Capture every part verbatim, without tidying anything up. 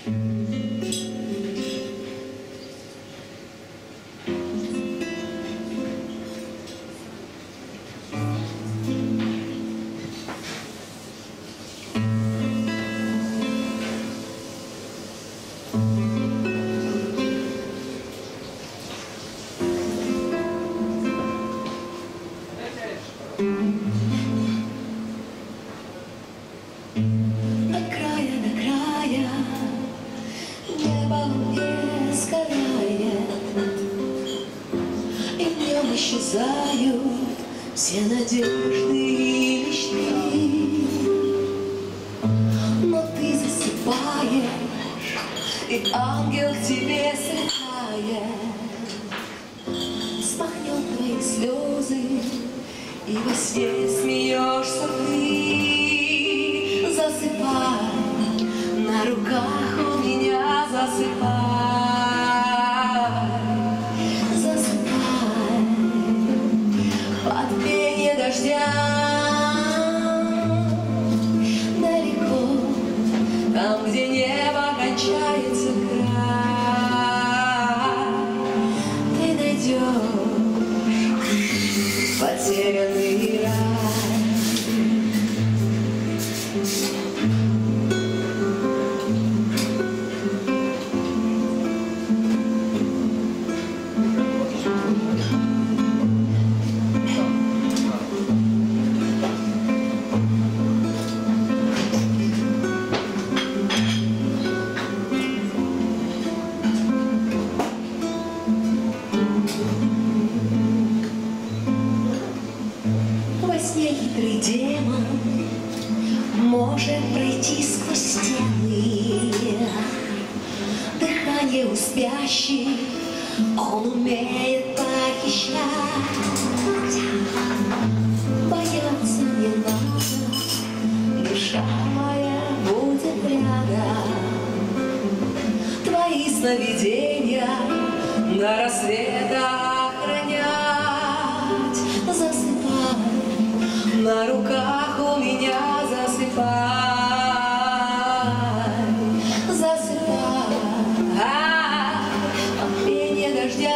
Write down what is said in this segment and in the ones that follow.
Исчезают все надежды и мечты, но ты засыпаешь, и ангел к тебе слетает, смахнет твои слезы, и во сне смеешься ты. Засыпай, на руках у меня засыпай. Далеко, там, где небо кончается край, ты найдешь потерянный рай. Хитрый демон может пройти сквозь стены. Дыхание у спящих он умеет похищать. Бояться не надо, душа моя будет рядом. Твои сновидения до рассвета охранять. Засыпай, на руках у меня засыпай, засыпай, под пение дождя.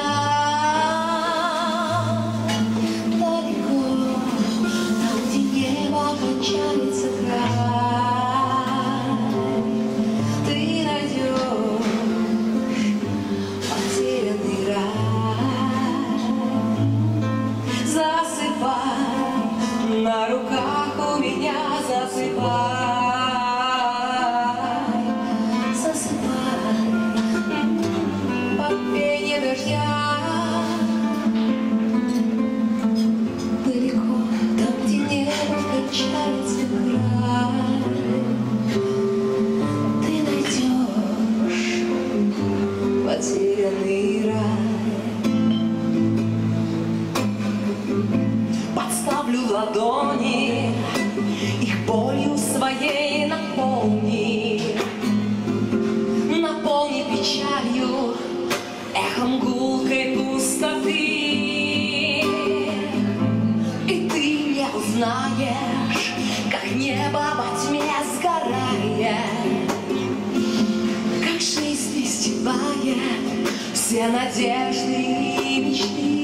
Далеко, там, где небо кончается край, ты найдешь потерянный рай. Засыпай, на руках у меня засыпай, засыпай, под пение дождя. Далеко, там, где небо кончается край, ты найдешь потерянный рай. Подставлю ладони, их болью своей наполни, наполни печалью, эхом гулкой пустоты. И ты не узнаешь, как небо во тьме сгорает, как жизнь истевает все надежды и мечты.